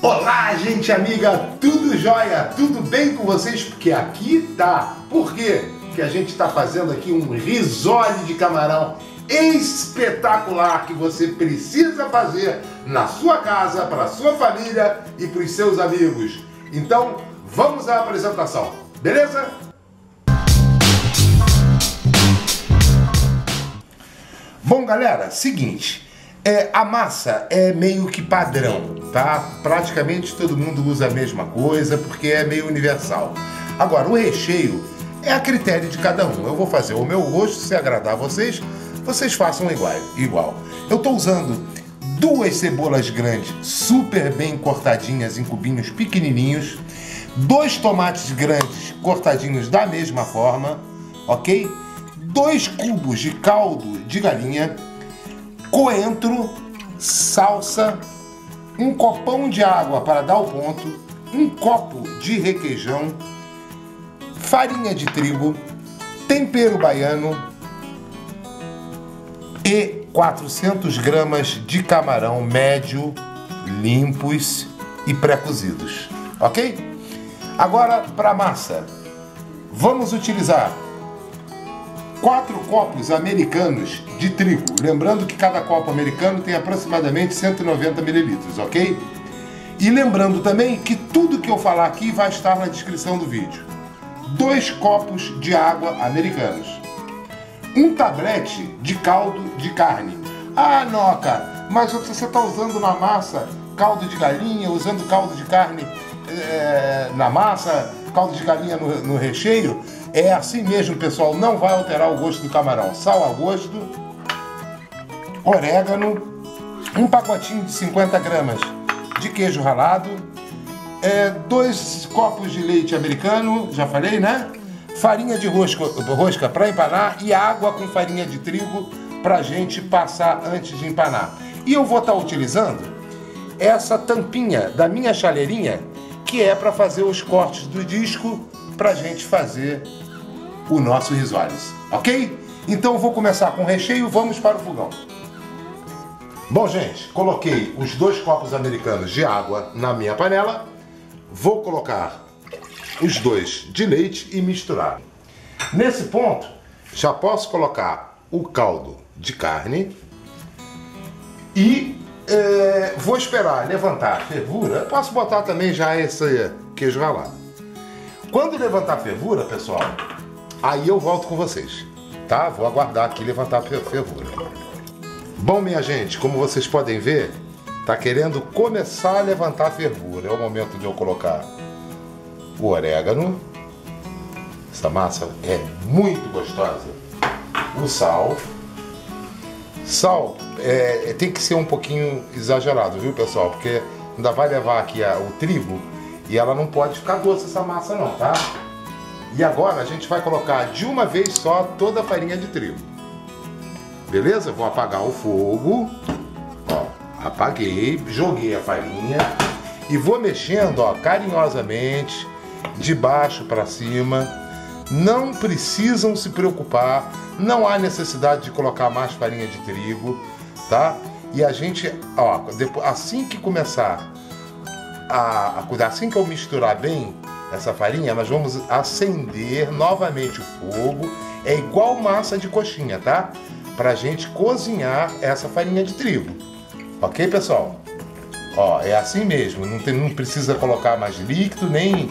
Olá, gente amiga, tudo jóia? Tudo bem com vocês? Porque aqui tá. Por quê? Porque a gente está fazendo aqui um risole de camarão espetacular que você precisa fazer na sua casa, para a sua família e para os seus amigos. Então, vamos à apresentação, beleza? Bom, galera, seguinte, a massa é meio que padrão, tá? Praticamente todo mundo usa a mesma coisa porque é meio universal. Agora, o recheio é a critério de cada um. Eu vou fazer o meu gosto, se agradar a vocês, vocês façam igual. Eu estou usando 2 cebolas grandes, super bem cortadinhas em cubinhos pequenininhos, 2 tomates grandes cortadinhos da mesma forma, ok? 2 cubos de caldo de galinha, coentro, salsa, um copão de água para dar o ponto, um copo de requeijão, farinha de trigo, tempero baiano e 400 gramas de camarão médio, limpos e pré-cozidos, ok? Agora, para a massa, vamos utilizar 4 copos americanos de trigo. Lembrando que cada copo americano tem aproximadamente 190 mililitros, ok? E lembrando também que tudo que eu falar aqui vai estar na descrição do vídeo. 2 copos de água americanos. Um tablete de caldo de carne. Ah, Noca, mas você está usando na massa caldo de galinha, usando caldo de carne na massa, caldo de galinha no recheio. É assim mesmo, pessoal, não vai alterar o gosto do camarão. Sal a gosto, orégano, um pacotinho de 50 gramas de queijo ralado, 2 copos de leite americano, já falei, né? Farinha de rosca para empanar e água com farinha de trigo para a gente passar antes de empanar. E eu vou estar utilizando essa tampinha da minha chaleirinha, que é para fazer os cortes do disco para a gente fazer o nosso risoles, ok? Então eu vou começar com o recheio, vamos para o fogão. Bom, gente, coloquei os 2 copos americanos de água na minha panela, vou colocar os 2 de leite e misturar. Nesse ponto, já posso colocar o caldo de carne e vou esperar levantar a fervura. Posso botar também já esse queijo ralado. Quando levantar a fervura, pessoal, aí eu volto com vocês, tá? Vou aguardar aqui levantar a fervura. Bom, minha gente, como vocês podem ver, tá querendo começar a levantar a fervura. É o momento de eu colocar o orégano. Essa massa é muito gostosa. O sal. Sal tem que ser um pouquinho exagerado, viu, pessoal? Porque ainda vai levar aqui o trigo e ela não pode ficar doce essa massa não, tá? E agora a gente vai colocar de uma vez só toda a farinha de trigo. Beleza? Vou apagar o fogo. Ó, apaguei, joguei a farinha e vou mexendo, ó, carinhosamente, de baixo para cima. Não precisam se preocupar, não há necessidade de colocar mais farinha de trigo, tá? E a gente, ó, depois, assim que começar assim que eu misturar bem essa farinha, nós vamos acender novamente o fogo. É igual massa de coxinha, tá? Pra gente cozinhar essa farinha de trigo. Ok, pessoal? Ó, é assim mesmo. Não precisa colocar mais líquido,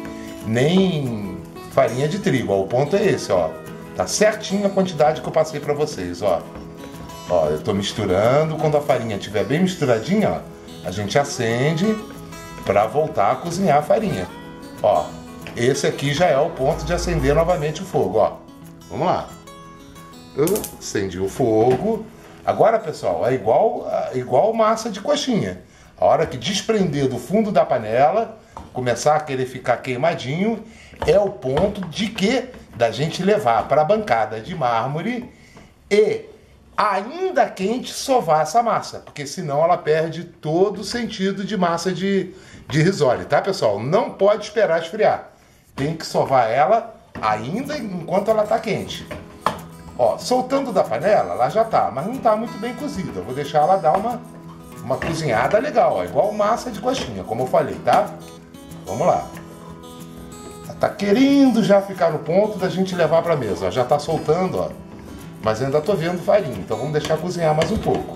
nem farinha de trigo. Ó, o ponto é esse, ó. Tá certinho a quantidade que eu passei pra vocês, ó. Ó, eu tô misturando. Quando a farinha estiver bem misturadinha, ó, a gente acende pra voltar a cozinhar a farinha. Ó, esse aqui já é o ponto de acender novamente o fogo, ó. Vamos lá. Eu acendi o fogo. Agora, pessoal, é igual massa de coxinha. A hora que desprender do fundo da panela, começar a querer ficar queimadinho, é o ponto da gente levar para a bancada de mármore e, ainda quente, sovar essa massa, porque senão ela perde todo o sentido de massa de risole, tá, pessoal? Não pode esperar esfriar. Tem que sovar ela ainda enquanto ela tá quente. Ó, soltando da panela, ela já tá, mas não tá muito bem cozida. Eu vou deixar ela dar uma uma cozinhada legal, ó, igual massa de coxinha, como eu falei, tá? Vamos lá. Tá querendo já ficar no ponto da gente levar pra mesa, ó. Já tá soltando, ó. Mas ainda tô vendo farinha, então vamos deixar cozinhar mais um pouco.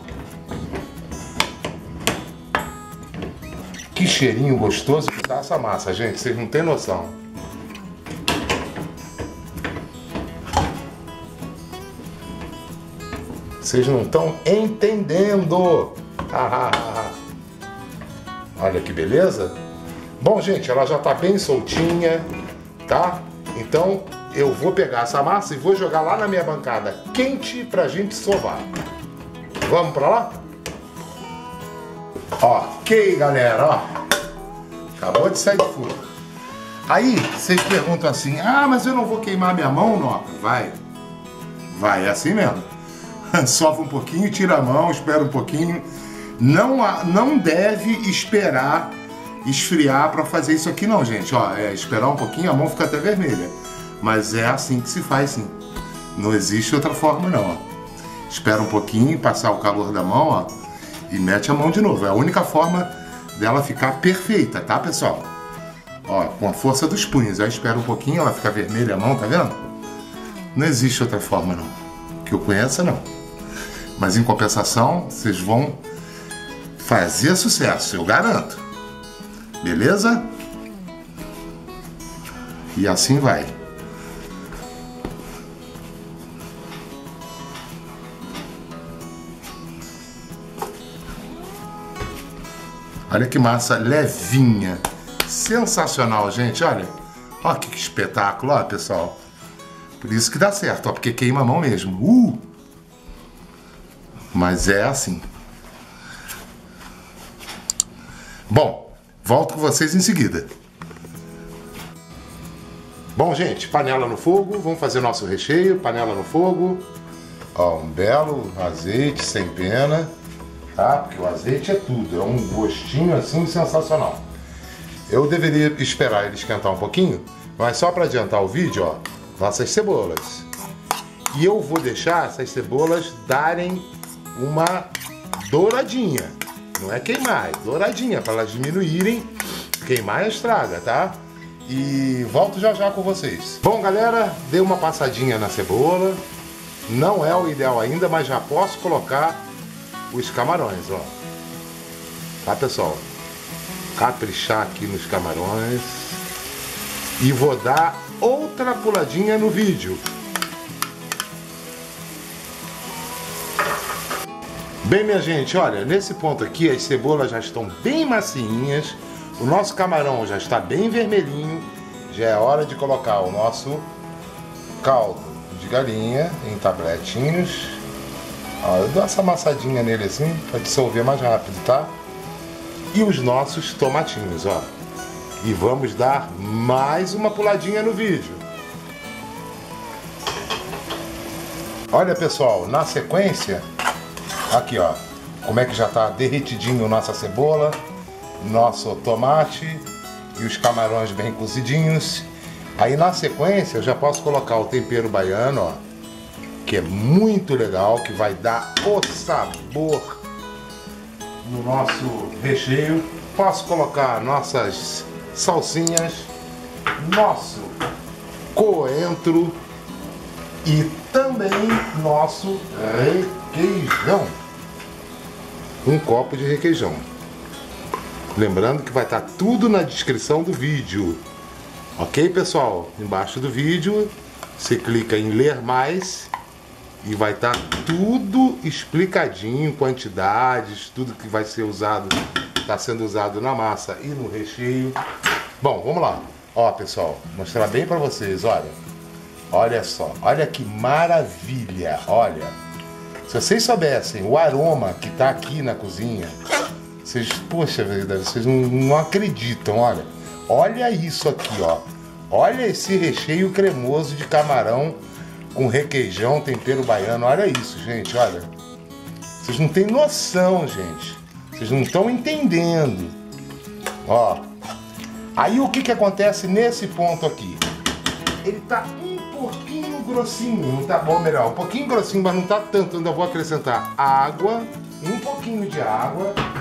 Que cheirinho gostoso que tá essa massa, gente, vocês não têm noção. Vocês não estão entendendo. Olha que beleza. Bom, gente, ela já tá bem soltinha, tá? Então eu vou pegar essa massa e vou jogar lá na minha bancada quente pra gente sovar. Vamos pra lá? Ok, galera, ó. Acabou de sair do forno. Aí, vocês perguntam assim, ah, mas eu não vou queimar minha mão, Noca? Vai. Vai, é assim mesmo. Sova um pouquinho, tira a mão, espera um pouquinho. Não deve esperar esfriar para fazer isso aqui não, gente. Ó, esperar um pouquinho, a mão fica até vermelha. Mas é assim que se faz, sim. Não existe outra forma, não. Ó. Espera um pouquinho, passar o calor da mão, ó, e mete a mão de novo. É a única forma dela ficar perfeita, tá, pessoal? Ó, com a força dos punhos. Aí espera um pouquinho, ela fica vermelha a mão, tá vendo? Não existe outra forma, não. Que eu conheça, não. Mas em compensação, vocês vão fazer sucesso, eu garanto. Beleza? E assim vai. Olha que massa levinha. Sensacional, gente, olha. Olha que espetáculo, ó, pessoal. Por isso que dá certo, ó, porque queima a mão mesmo. Mas é assim. Bom, volto com vocês em seguida. Bom, gente, panela no fogo. Vamos fazer nosso recheio. Panela no fogo. Ó, um belo azeite sem pena. Tá? Porque o azeite é tudo. É um gostinho assim sensacional. Eu deveria esperar ele esquentar um pouquinho. Mas só para adiantar o vídeo, ó, nossas cebolas. E eu vou deixar essas cebolas darem uma douradinha. Não é queimar, é douradinha, para elas diminuírem. Queimar estraga, tá? E volto já já com vocês. Bom, galera, dei uma passadinha na cebola. Não é o ideal ainda, mas já posso colocar os camarões, ó. Tá, pessoal? Caprichar aqui nos camarões. E vou dar outra puladinha no vídeo. Bem, minha gente, olha, nesse ponto aqui as cebolas já estão bem macinhas, o nosso camarão já está bem vermelhinho, já é hora de colocar o nosso caldo de galinha em tabletinhos. Ó, eu dou essa amassadinha nele assim, para dissolver mais rápido, tá? E os nossos tomatinhos, ó. E vamos dar mais uma puladinha no vídeo. Olha, pessoal, na sequência, aqui, ó, como é que já tá derretidinho nossa cebola, nosso tomate e os camarões bem cozidinhos. Aí na sequência eu já posso colocar o tempero baiano, ó, que é muito legal, que vai dar o sabor no nosso recheio. Posso colocar nossas salsinhas, nosso coentro e também nosso requeijão. Um copo de requeijão. Lembrando que vai estar tudo na descrição do vídeo. Ok, pessoal? Embaixo do vídeo você clica em ler mais e vai estar tudo explicadinho, quantidades, tudo que vai ser usado, está sendo usado na massa e no recheio. Bom, vamos lá. Ó, pessoal, mostrar bem para vocês, olha. Olha só, olha que maravilha, olha. Se vocês soubessem o aroma que tá aqui na cozinha, vocês, poxa vida, vocês não acreditam, olha. Olha isso aqui, ó. Olha esse recheio cremoso de camarão com requeijão, tempero baiano. Olha isso, gente, olha. Vocês não têm noção, gente. Vocês não estão entendendo. Ó. Aí o que acontece nesse ponto aqui? Ele tá um pouquinho grossinho, não tá bom, melhor, um pouquinho grossinho, mas não tá tanto. Ainda vou acrescentar água, um pouquinho de água,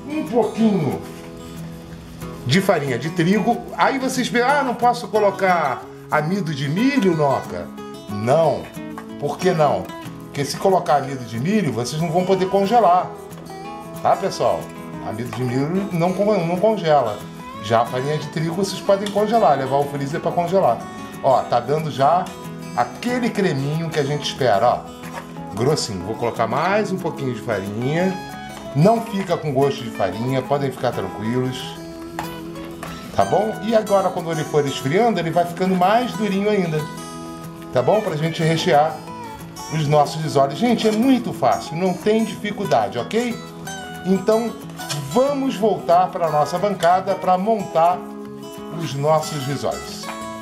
um pouquinho de farinha de trigo. Aí vocês veem, ah, não posso colocar amido de milho, Noca? Não. Por que não? Porque se colocar amido de milho, vocês não vão poder congelar. Tá, pessoal? Amido de milho não congela. Já a farinha de trigo vocês podem congelar, levar ao freezer para congelar. Ó, tá dando já aquele creminho que a gente espera, ó. Grossinho. Vou colocar mais um pouquinho de farinha. Não fica com gosto de farinha, podem ficar tranquilos. Tá bom? E agora, quando ele for esfriando, ele vai ficando mais durinho ainda. Tá bom? Pra gente rechear os nossos risoles. Gente, é muito fácil, não tem dificuldade, ok? Então, vamos voltar para a nossa bancada para montar os nossos risoles.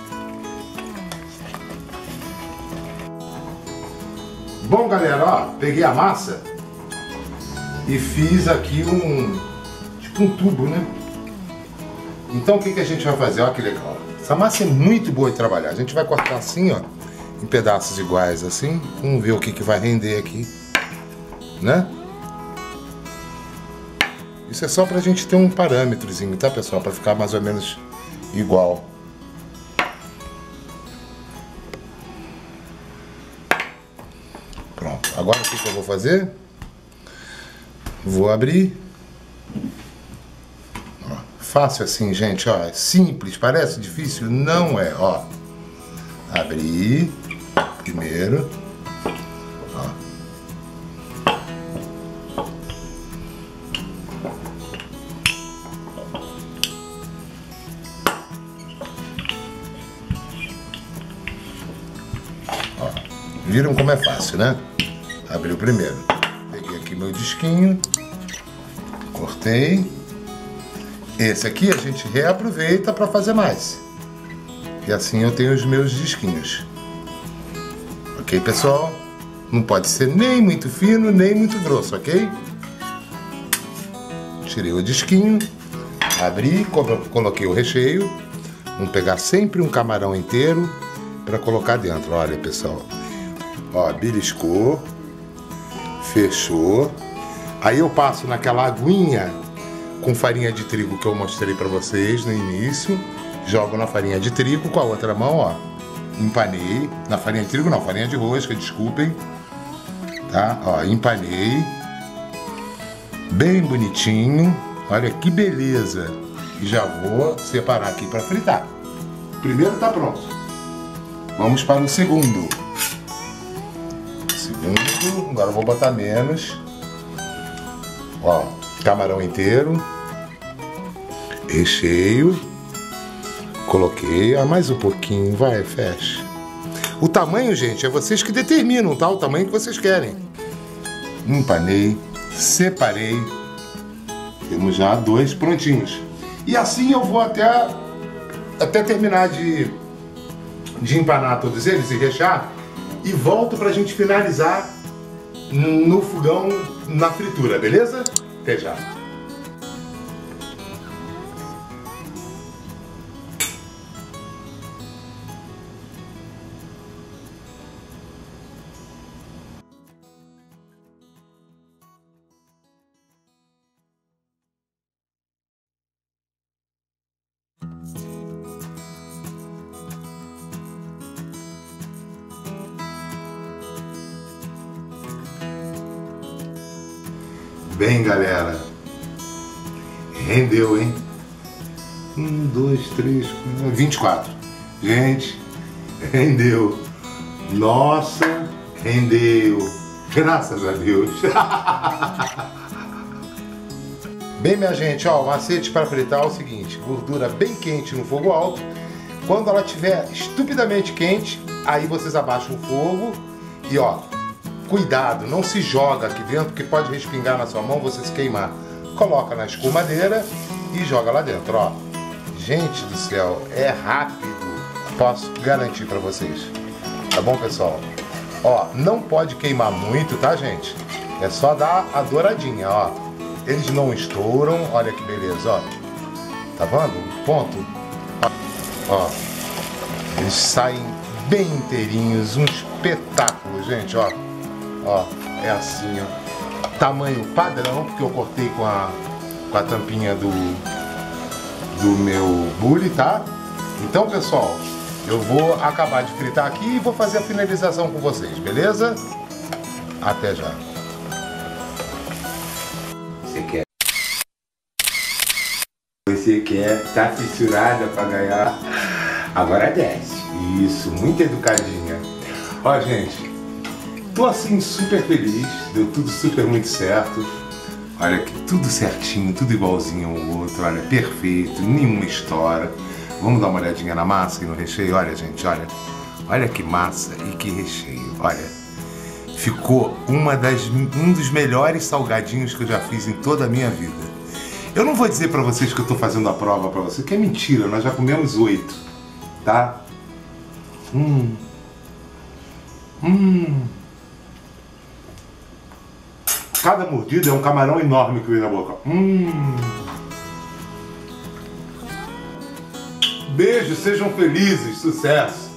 Bom, galera, ó, peguei a massa e fiz aqui tipo um tubo, né? Então o que a gente vai fazer? Olha que legal. Essa massa é muito boa de trabalhar. A gente vai cortar assim, ó, em pedaços iguais assim. Vamos ver o que vai render aqui, né? Isso é só pra gente ter um parâmetrozinho, tá, pessoal? Pra ficar mais ou menos igual. Pronto. Agora o que eu vou fazer? Vou abrir. Fácil assim, gente, ó, é simples, parece difícil? Não é, ó. Abrir primeiro, ó. Ó. Viram como é fácil, né? Abri o primeiro. Peguei aqui meu disquinho, cortei. Esse aqui a gente reaproveita para fazer mais. E assim eu tenho os meus disquinhos. Ok, pessoal? Não pode ser nem muito fino, nem muito grosso, ok? Tirei o disquinho, abri, coloquei o recheio. Vamos pegar sempre um camarão inteiro para colocar dentro. Olha, pessoal. Ó, beliscou, fechou. Aí eu passo naquela aguinha com farinha de trigo que eu mostrei pra vocês no início. Jogo na farinha de trigo com a outra mão, ó. Empanei. Na farinha de trigo não, farinha de rosca, desculpem. Tá? Ó, empanei. Bem bonitinho. Olha que beleza. E já vou separar aqui pra fritar. O primeiro tá pronto. Vamos para o segundo. Segundo, agora eu vou botar menos. Ó, camarão inteiro. Recheio, coloquei, mais um pouquinho, vai, fecha. O tamanho, gente, é vocês que determinam, tá? O tamanho que vocês querem. Empanei, separei, temos já 2 prontinhos. E assim eu vou até terminar de empanar todos eles e rechear, e volto pra gente finalizar no fogão, na fritura, beleza? Até já. Bem, galera, rendeu, hein? 1, 2, 3, 4, 24. Gente, rendeu. Nossa, rendeu. Graças a Deus. Bem, minha gente, ó, o macete para fritar é o seguinte: gordura bem quente no fogo alto. Quando ela estiver estupidamente quente, aí vocês abaixam o fogo e, ó, cuidado, não se joga aqui dentro, porque pode respingar na sua mão, você se queimar. Coloca na escumadeira e joga lá dentro, ó. Gente do céu, é rápido, posso garantir pra vocês. Tá bom, pessoal? Ó, não pode queimar muito, tá, gente? É só dar a douradinha, ó. Eles não estouram, olha que beleza, ó. Tá vendo? Ponto. Ó, eles saem bem inteirinhos, um espetáculo, gente, ó. Ó, é assim, ó. Tamanho padrão, porque eu cortei com com a tampinha do meu bule, tá? Então, pessoal, eu vou acabar de fritar aqui e vou fazer a finalização com vocês, beleza? Até já. Você quer, tá fissurada pra ganhar, agora desce. Isso, muito educadinha. Ó, gente, tô assim super feliz, deu tudo super muito certo. Olha que tudo certinho, tudo igualzinho ao outro, olha, perfeito, nenhuma história. Vamos dar uma olhadinha na massa e no recheio? Olha, gente, olha. Olha que massa e que recheio, olha. Ficou um dos melhores salgadinhos que eu já fiz em toda a minha vida. Eu não vou dizer pra vocês que eu tô fazendo a prova pra vocês, que é mentira, nós já comemos 8, tá? Cada mordida é um camarão enorme que vem na boca. Beijo, sejam felizes, sucesso!